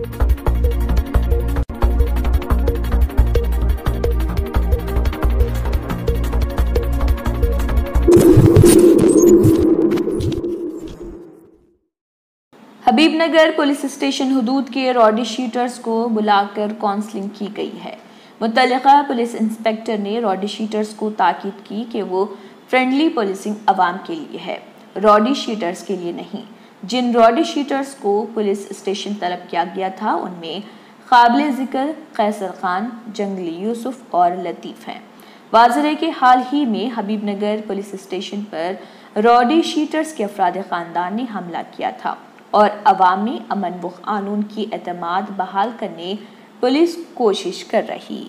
हबीब Nagar police station हुदूद के rowdy sheeters को बुलाकर काउंसलिंग की गई है। मुतल्लिका पुलिस इंस्पेक्टर ने रॉडी शीटर्स को ताकीद की कि वो फ्रेंडली पुलिसिंग अवाम के लिए है, रॉडी शीटर्स के लिए नहीं। जिन रॉडी शीटर्स को पुलिस स्टेशन तलब किया गया था उनमें काबिल ज़िक्र कैसर खान, जंगली यूसुफ और लतीफ़ हैं। वाज़ेह है कि हाल ही में हबीब नगर पुलिस स्टेशन पर रॉडी शीटर्स के अफराद ख़ानदान ने हमला किया था और अवामी अमन व कानून की एतमाद बहाल करने पुलिस कोशिश कर रही।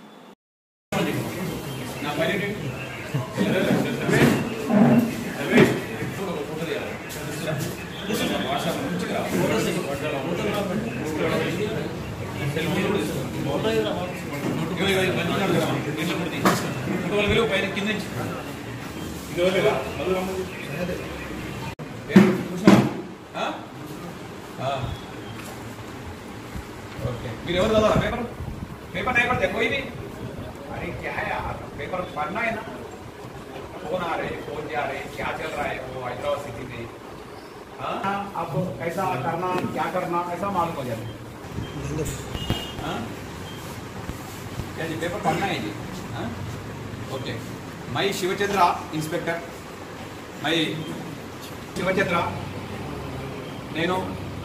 पेपर पेपर नहीं पढ़ते कोई भी? अरे क्या है यार, पेपर पढ़ना है ना। कौन आ रहे, कौन जा रहे, क्या चल रहा है वो हैदराबाद सिटी में। हाँ, आपको कैसा करना, क्या करना, ऐसा मालूम हो जाता है। हाँ, क्या जी पेपर पढ़ना है जी? हाँ, ओके। मैं शिवचंद्र इंस्पेक्टर, मैं शिवचंद्र నేను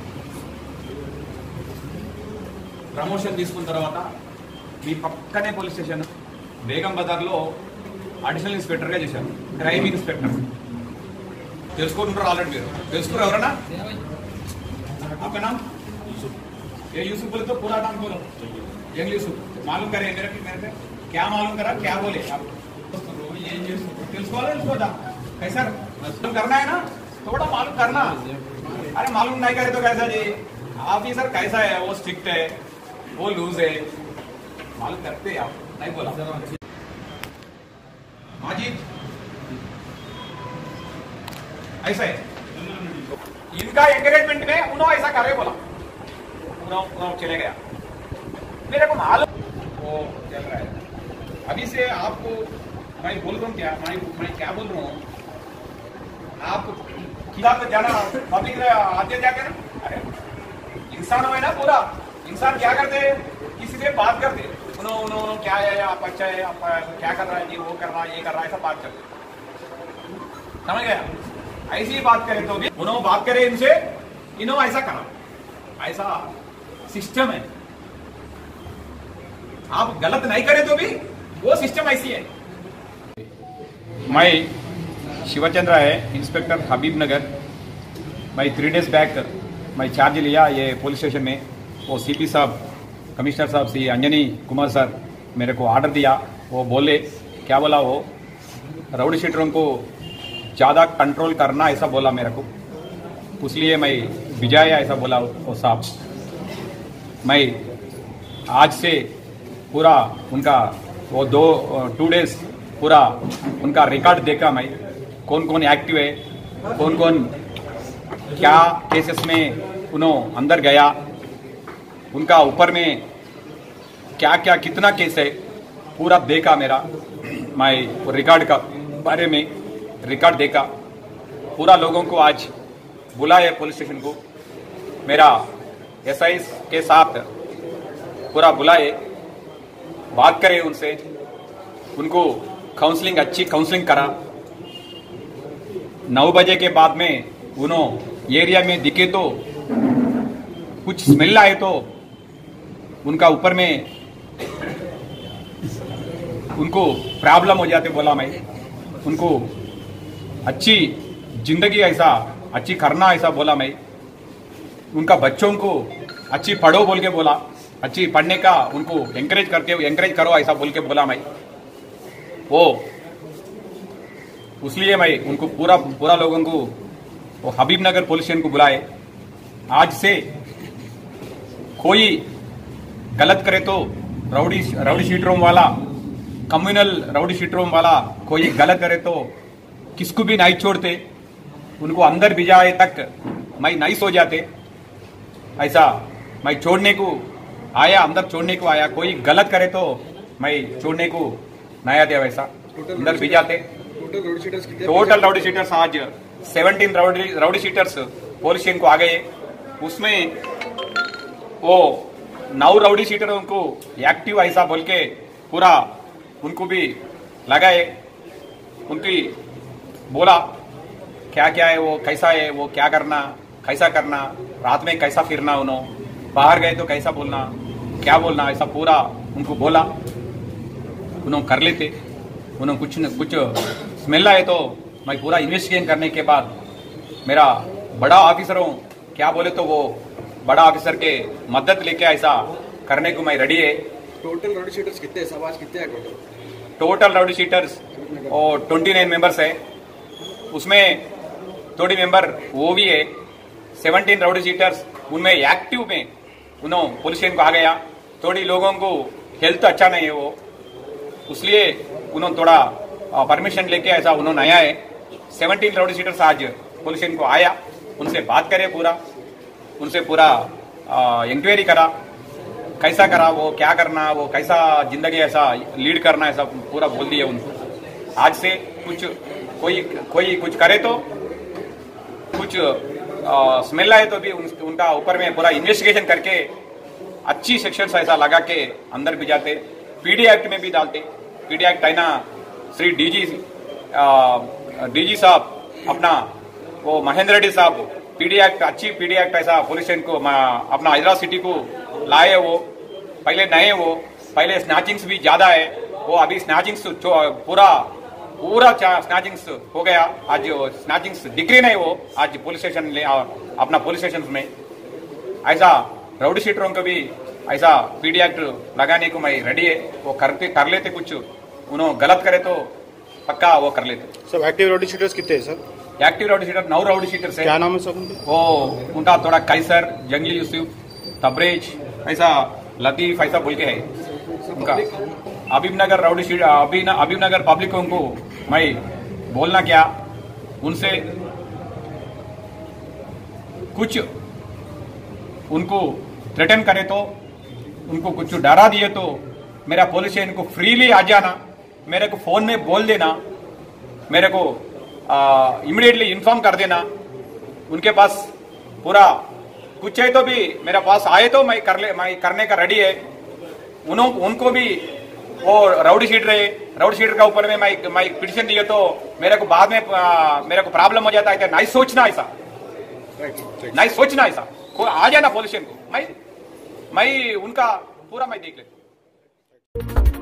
ప్రమోషన్ తీసుకున్న తర్వాత మీ పక్కనే పోలీస్ స్టేషన్ బేగం బజార్లో అడిషనల్ ఇన్స్పెక్టర్గా చేశాను, క్రైమ్ ఇన్స్పెక్టర్. తెలుసుకుంటారు ఆల్రెడీ, మీరు తెలుసుకున్నారు ఎవరన్నా? आपका नाम? ये यूसुफ बोले तो पूरा नाम बोलो. यंग यूसुफ. मालूम करे मेरे पे क्या मालूम करा, क्या बोले आप? ये తెలుసుకోదా कैसा मालूम करना है ना, थोड़ा मालूम करना. अरे मालूम नहीं करे तो कैसा जी? ऑफिसर कैसा है, वो स्ट्रिक्ट है, वो लूज है, मालूम करते आप नहीं बोला. माजिद ऐसा है, इनका एंकरेजमेंट में उन्होंने ऐसा करे बोला, उन्होंने चले गया. मेरे को मालूम वो चल रहा है. अभी से आपको मैं बोल रहा हूँ क्या, मैं क्या बोल रहा हूँ, आप खिलाफ जाना पब्लिक आते जाके ना. अरे इंसान है ना, पूरा इंसान क्या करते हैं, किसी से बात करते, उन्होंने क्या है, आप अच्छा है, आप क्या कर रहा है, ये वो कर रहा है, ये कर रहा है, ऐसा बात करते. समझ गया? ऐसी ही बात करें तो भी उन्होंने बात करे इनसे, इन्होंने ऐसा करा, ऐसा सिस्टम है. आप गलत नहीं करे तो भी वो सिस्टम ऐसी है. मैं शिवचंद्र है, इंस्पेक्टर हबीब नगर. मैं 3 days बैक मैं चार्ज लिया ये पुलिस स्टेशन में. वो सीपी साहब, कमिश्नर साहब श्री अंजनी कुमार सर मेरे को ऑर्डर दिया. वो बोले, क्या बोला, वो राउडी शीटरों को ज़्यादा कंट्रोल करना ऐसा बोला मेरे को, इसलिए मैं भिजाया ऐसा बोला वो साहब. मैं आज से पूरा उनका वो 2 days पूरा उनका रिकॉर्ड देखा. मैं कौन कौन एक्टिव है, कौन कौन क्या केसेस में उन्होंने अंदर गया, उनका ऊपर में क्या क्या कितना केस है, पूरा देखा. मेरा मैं रिकॉर्ड का बारे में रिकॉर्ड देखा. पूरा लोगों को आज बुलाए पुलिस स्टेशन को, मेरा एसआई के साथ पूरा बुलाए, बात करे उनसे, उनको काउंसलिंग अच्छी काउंसलिंग करा. 9 बजे के बाद में उन्होंने एरिया में दिखे तो कुछ स्मेल आए तो उनका ऊपर में उनको प्रॉब्लम हो जाते. बोला मैं उनको अच्छी जिंदगी ऐसा अच्छी करना ऐसा बोला. मैं उनका बच्चों को अच्छी पढ़ो बोल के बोला, अच्छी पढ़ने का उनको एंकरेज करो ऐसा बोल के बोला. मैं वो इसलिए मैं उनको पूरा लोगों को वो हबीब नगर पुलिस स्टेशन को बुलाए. आज से कोई गलत करे तो राउडी शीटरों वाला, कम्युनल राउडी शीटरों वाला कोई गलत करे तो किसको भी नहीं छोड़ते, उनको अंदर भिजाए तक मैं नहीं सो जाते. ऐसा मैं छोड़ने को आया, अंदर छोड़ने को आया। कोई गलत करे तो मैं छोड़ने को नया दिया वैसा अंदर भी जाते। टोटल राउडी शीटर्स आज 17 राउडी शीटर्स पुलिस स्टेशन को आ गए। उसमें वो 9 राउडी शीटरों को एक्टिव ऐसा बोल के पूरा उनको भी लगाए। उनकी बोला क्या क्या है, वो कैसा है, वो क्या करना, कैसा करना, रात में कैसा फिरना, उन्होंने बाहर गए तो कैसा बोलना, क्या बोलना, ऐसा पूरा उनको बोला। उन्होंने कर लेते। उन्होंने कुछ न कुछ स्मेल आए तो मैं पूरा इन्वेस्टिगेशन करने के बाद मेरा बड़ा ऑफिसरों क्या बोले तो वो बड़ा ऑफिसर के मदद लेके ऐसा करने को मैं रेडी है। टोटल राउडी शीटर्स कितने समाज कितने हैं? टोटल राउडी शीटर्स और 29 मेंबर्स है। उसमें थोड़ी मेंबर वो भी है। 17 राउडी शीटर्स उनमें एक्टिव में उन्होंने पुलिस स्टेशन को आ गया। थोड़ी लोगों को हेल्थ अच्छा नहीं है वो, इसलिए उन्होंने थोड़ा परमिशन लेके ऐसा उन्होंने आया है। 17 राउडी शीटर्स आज पुलिस स्टेशन को आया, उनसे बात करे, उनसे पूरा इंक्वायरी करा, कैसा करा, वो क्या करना, वो कैसा जिंदगी ऐसा लीड करना, ऐसा पूरा बोल दिया उनको। आज से कुछ कोई कुछ करे तो कुछ स्मेल आए तो भी उनका ऊपर में पूरा इन्वेस्टिगेशन करके अच्छी सेक्शंस ऐसा लगा के अंदर भी जाते। पीडी एक्ट में भी डालते। पीडी एक्ट है ना, श्री डीजी साहब अपना वो महेंद्र रेड्डी साहब पीडी एक्ट, अच्छी पीडी एक्ट ऐसा पुलिस स्टेशन को अपना हैदराबाद सिटी को लाए। वो पहले नए, वो पहले स्नैचिंग्स भी ज्यादा है, वो अभी स्नैचिंग्स पूरा स्नैचिंग्स हो गया। आज स्नैचिंग्स डिक्री नहीं, वो आज पुलिस स्टेशन अपना पुलिस स्टेशन में ऐसा राउडी शीटरों को भी ऐसा पीडी एक्ट लगाने को मैं रेडी है। वो कर लेते, कुछ उन्होंने गलत करे तो पक्का वो कर लेते। सब एक्टिव राउडी शीटर्स कितने हैं sir? Active rowdy sheeter 9 rowdy sheeters है। क्या नाम है सब? वो उनका थोड़ा कैसर, जंगली यूसुफ, तबरेज, ऐसा लतीफ ऐसा बोल के है उनका। हबीब नगर राउडी शीटर, हबीब नगर पब्लिकों को मैं बोलना क्या, उनसे कुछ उनको थ्रेटन करे तो, उनको कुछ डरा दिए तो मेरा पुलिस स्टेशन को फ्रीली आ जाना, मेरे को फोन में बोल देना, मेरे को इमीडिएटली इन्फॉर्म कर देना। उनके पास पूरा कुछ है तो भी मेरे पास आए तो मैं करने का रेडी है। उनको भी वो राउडी शीटर है, राउडी शीटर का ऊपर में मैं पिटिशन दिए तो मेरे को बाद में मेरे को प्रॉब्लम हो जाता है। नहीं सोचना ऐसा, नहीं सोचना ऐसा, आ जाना पुलिस स्टेशन को, मैं उनका पूरा मैं देख लेता हूँ।